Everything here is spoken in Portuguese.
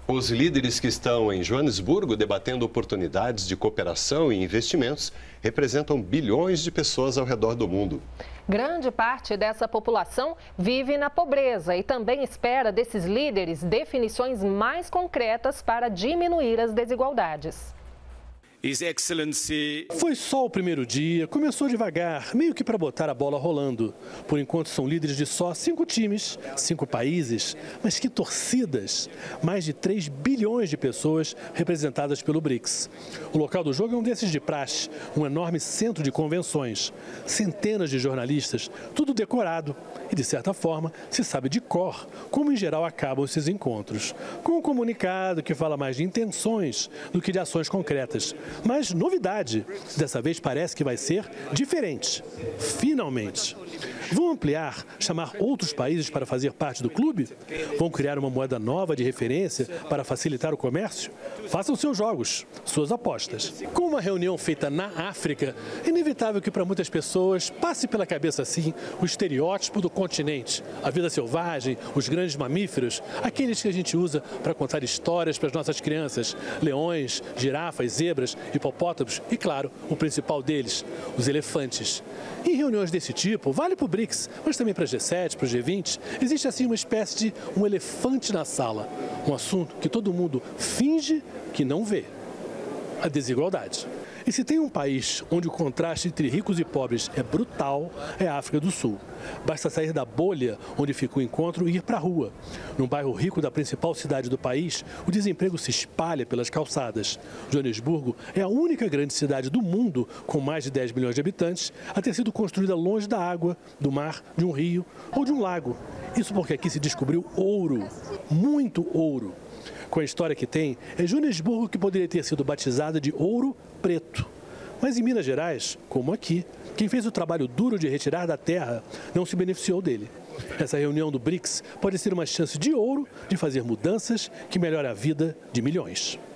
Os líderes que estão em Joanesburgo debatendo oportunidades de cooperação e investimentos representam bilhões de pessoas ao redor do mundo. Grande parte dessa população vive na pobreza e também espera desses líderes definições mais concretas para diminuir as desigualdades. Foi só o primeiro dia, começou devagar, meio que para botar a bola rolando. Por enquanto são líderes de só 5 times, 5 países, mas que torcidas! Mais de 3 bilhões de pessoas representadas pelo BRICS. O local do jogo é um desses de praxe, um enorme centro de convenções. Centenas de jornalistas, tudo decorado. E, de certa forma, se sabe de cor como, em geral, acabam esses encontros. Com um comunicado que fala mais de intenções do que de ações concretas. Mas novidade, dessa vez parece que vai ser diferente. Finalmente. Vão ampliar, chamar outros países para fazer parte do clube? Vão criar uma moeda nova de referência para facilitar o comércio? Façam seus jogos, suas apostas. Com uma reunião feita na África, é inevitável que para muitas pessoas passe pela cabeça assim o estereótipo do continente. A vida selvagem, os grandes mamíferos, aqueles que a gente usa para contar histórias para as nossas crianças. Leões, girafas, zebras, hipopótamos e, claro, o principal deles, os elefantes. Em reuniões desse tipo, vale para o BRICS, mas também para a G7, para o G20, existe assim uma espécie de um elefante na sala. Um assunto que todo mundo finge que não vê. A desigualdade. E se tem um país onde o contraste entre ricos e pobres é brutal, é a África do Sul. Basta sair da bolha onde fica o encontro e ir para a rua. Num bairro rico da principal cidade do país, o desemprego se espalha pelas calçadas. Joanesburgo é a única grande cidade do mundo com mais de 10 milhões de habitantes a ter sido construída longe da água, do mar, de um rio ou de um lago. Isso porque aqui se descobriu ouro, muito ouro. Com a história que tem, é Joanesburgo que poderia ter sido batizada de Ouro Preto. Mas em Minas Gerais, como aqui, quem fez o trabalho duro de retirar da terra não se beneficiou dele. Essa reunião do BRICS pode ser uma chance de ouro de fazer mudanças que melhoram a vida de milhões.